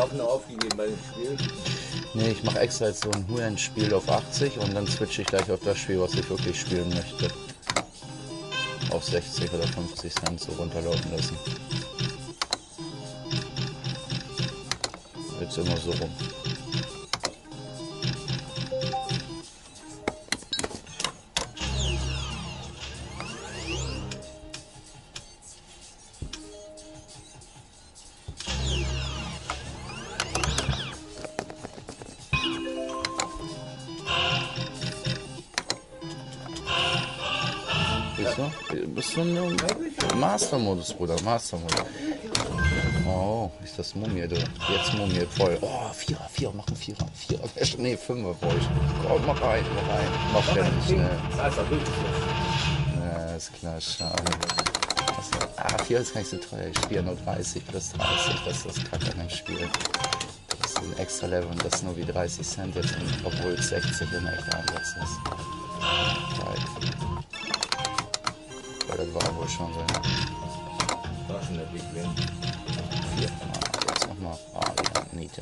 Hoffnung aufgegeben bei dem Spiel? Nee, ich mache extra jetzt so ein Huren-Spiel auf 80 und dann switche ich gleich auf das Spiel, was ich wirklich spielen möchte. Auf 60 oder 50 Cent so runterlaufen lassen. Jetzt immer so rum. Bist du ein Master-Modus, Bruder, Master-Modus. Oh, ist das Mumie, du. Jetzt Mumie voll. Oh, Vierer, mach einen Vierer. Nee, Fünfer brauche ich. Komm, mach rein. Mach ja nicht, ne. Ja, ist klar, schade. Vierer ist gar nicht so teuer. Ich spiele nur 30 plus 30. Das ist das Kacke an dem Spiel. Das ist ein extra Level und das ist nur wie 30 Cent jetzt, obwohl es 60 in echt Einsatz ist. Das war wohl schon so. War schon der Big Win. 4. Jetzt nochmal. Ja, Niete.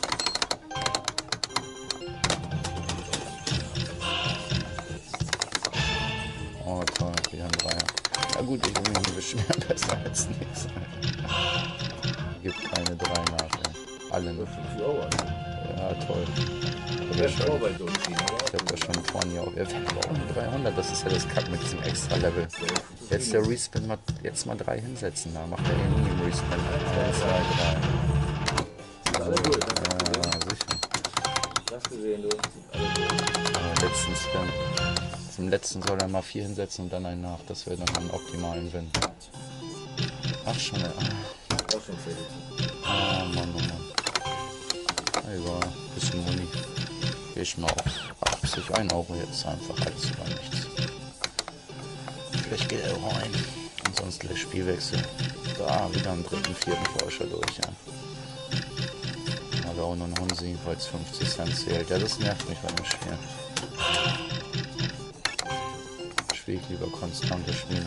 Oh, toll, wieder ein Dreier. Ja gut, ich will mich nicht beschweren, besser als nichts. Gibt keine 3 nach, ey. Alle nur 5 Euro. Ja, toll. Ich habe ja schon vorhin auf. Wir brauchen 300, das ist ja das Kack mit diesem extra Level. Jetzt der Respin, jetzt mal 3 hinsetzen, da macht er nie im Respin. 1, 2, 3. Alle gut. Ja, sicher. Hast gesehen, du? Letzten Spam. Zum letzten soll er mal 4 hinsetzen und dann einen nach. Das wäre dann einen optimalen Win. Ach schon, ey. Auch schon fertig. Ah, Mann, oh Mann. Egal, bisschen Muni. Geh ich mal auf 80, 1 Euro jetzt einfach, alles oder nichts. Vielleicht geht er rein. Ansonsten der Spielwechsel. Da, wieder am 3., 4. Forscher durch, ja. Aber auch nur ein Honsi, weil es 50 Cent zählt. Ja, das nervt mich bei dem Spiel. Spiele ich lieber konstante Spiele.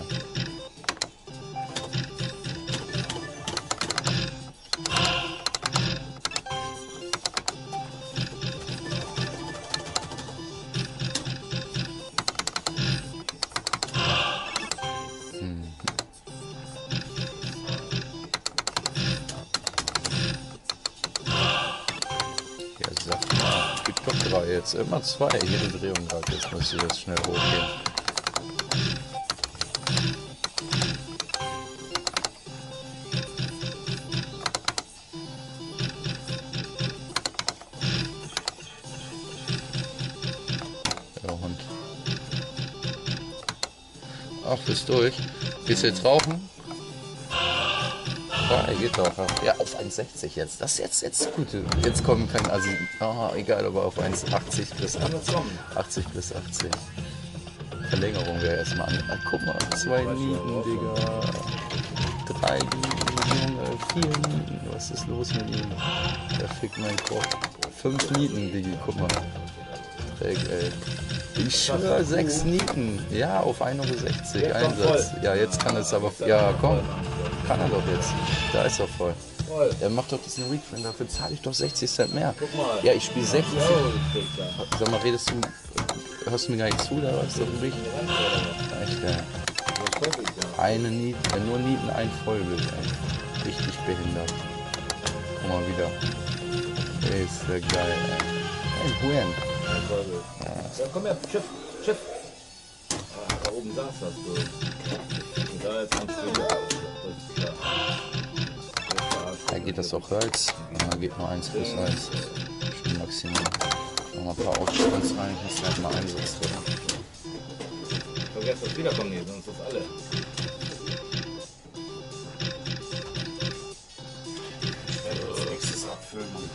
Jetzt immer 2, jede Drehung gerade. Jetzt müsste das schnell hochgehen. Der Hund. Ach, bist durch. Gehst du jetzt rauchen? Ja, geht doch. Ja, auf 1,60 jetzt. Das ist jetzt gut. Jetzt kommen kann also egal, aber auf 1,80 plus 80 plus 80. Verlängerung wäre erstmal an. Guck mal, 2 Nieten, Digga. 3 Nieten, Junge, 4 Nieten. Was ist los mit ihm? Der fickt meinen Kopf. 5 Nieten, Digga, guck mal. Dreck, ey. Ich schwöre, 6 Nieten. Ja, auf 1,60 Euro Einsatz. Ja, jetzt kann es aber. Ja, komm. Kann er doch jetzt. Da ist er voll. Er macht doch diesen Refund, dafür zahle ich doch 60 Cent mehr. Guck mal. Ja, ich spiele 60. Sag mal, hörst du mir gar nicht zu, da was doch nicht? Echt, ja. Eine Niete, nur Nieten, ein Vollbild, ey. Richtig behindert. Guck mal wieder. Ey, ist ja geil, ey. Ein Huren. Ja, komm her, Schiff. Da oben saß das so. Und da jetzt kannst du wieder. Da geht das auch Holz. Da geht nur 1 plus 1. Spiel maximal. Noch ein paar Aufstands rein. Ich muss halt mal einsetzen, oder? Vergesst das Wiederkommen hier, sonst ist alle. Nächstes abfüllen.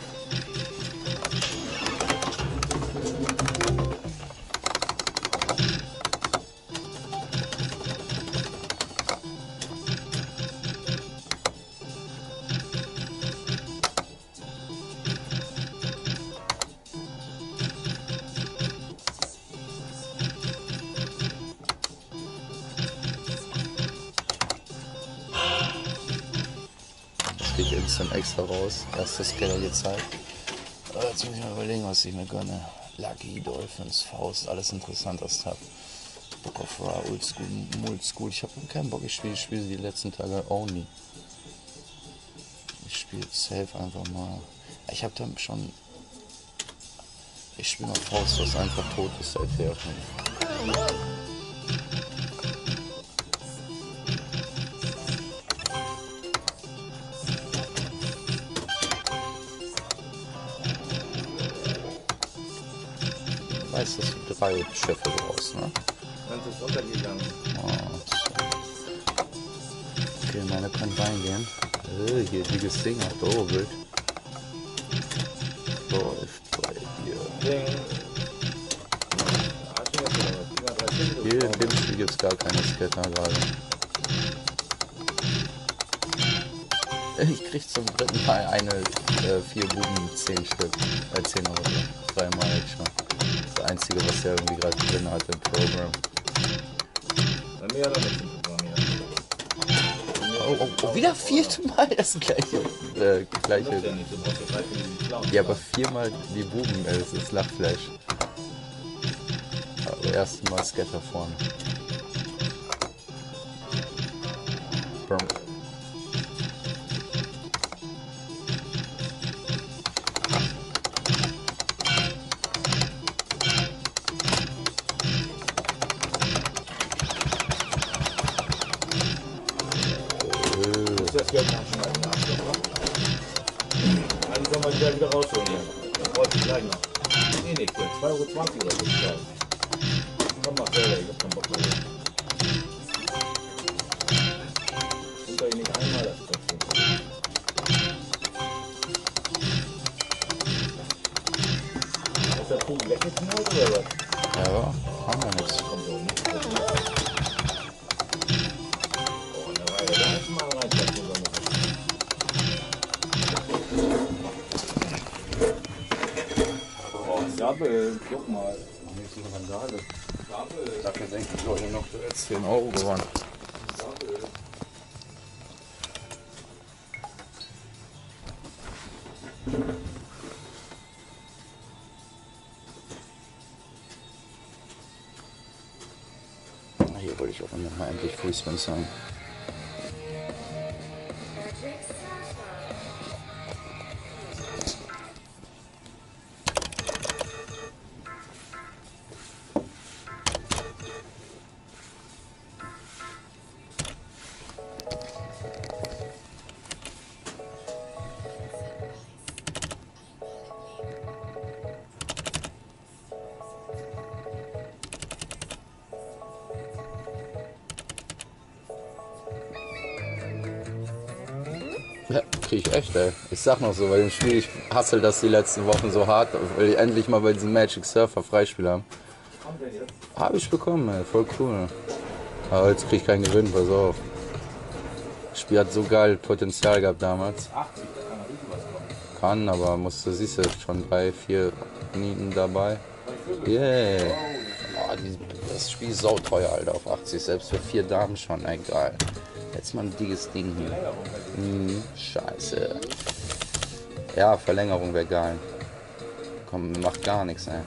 instant extra raus. Erstes Scatter gezeigt. Jetzt muss ich mal überlegen, was ich mir gönne. Lucky, Dolphins, Faust, alles interessant, das Tab. Book of Ra, Old School, Old School. Ich habe keinen Bock, ich spiele die letzten Tage Only. Ich spiele safe einfach mal. Ich habe dann schon. Ich spiele mal Faust, was einfach tot ist seither. Weißt du, dass du 3 Schiffe brauchst, ne? Dann ist es untergegangen. Oh, okay, meine können reingehen. Hier, dickes Ding hat. Oh, wild. Läuft bei dir. Ding. Hier in dem Spiel gibt es gar keine Scatter gerade. Ich krieg zum dritten Mal eine 4 Buben 10 Stück. 10 Euro. 3 Mal jetzt schon. Das Einzige, was er irgendwie gerade drin hat im Programm. Bei mir hat er nichts im Programm hier. Oh, wieder 4. Mal das gleiche. Das ist ja nicht, du brauchst ja 3 für die Clown. Ja, aber 4 Mal die Buben, das ist Lachfleisch. Aber erste Mal Scatter vorne. Brum. Das Geld nachschneiden. Eigentlich sollen wir die gleich wieder rausholen hier. Das brauche ich gleich noch. Nee, nicht für 2,20 € oder so. Komm mal selber, ich hab keinen Bock mehr. Kommt doch hier nicht einmal das Trotzdem. Ist der Kuchen weggeknallt oder was? Ja, haben wir nichts. Kommt doch nicht. Oh, da war ja der erste Mal reinstecken. Double, guck mal. Nächste Randale. Double. Dafür denke ich, Leute, noch jetzt 10 Euro gewonnen. Double. Hier wollte ich auch mal endlich Free-Spin sein. Ja, krieg ich echt, ey. Ich sag noch so, bei dem Spiel, ich hassel das die letzten Wochen so hart, weil die endlich mal bei diesem Magic Surfer Freispiel haben. Habe ich bekommen, ey. Voll cool. Aber jetzt krieg ich keinen Gewinn, pass auf. Das Spiel hat so geil Potenzial gehabt damals. 80, da kann noch richtig was kommen. Kann, aber musste, siehst du, schon 3, 4 Nieten dabei. Yeah. Oh, das Spiel ist sauteuer, Alter, auf 80, selbst für 4 Damen schon, ey, geil. Jetzt mal ein dickes Ding hier. Scheiße. Ja, Verlängerung wäre geil. Komm, macht gar nichts, ey.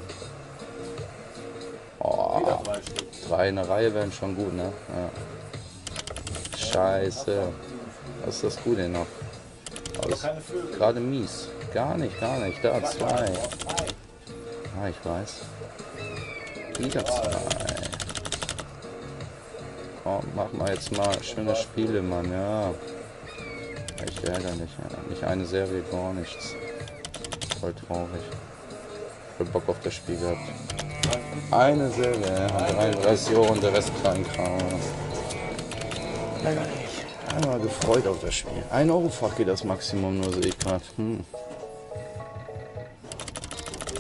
Oh, 3 in der Reihe wären schon gut, ne? Ja. Scheiße. Was ist das Gute noch? Gerade mies. Gar nicht, gar nicht. Da, 2. Ah, ich weiß. Wieder 2. Komm, mach mal jetzt mal schöne Spiele, Mann, ja. Echt ärgerlich, ja. Nicht eine Serie, gar nichts. Voll traurig. Voll Bock auf das Spiel gehabt. Eine Serie, ja. 33 € und der Rest Kleinkram. Ärgerlich. Einmal gefreut auf das Spiel. 1 € Fach geht das Maximum, nur sehe ich gerade.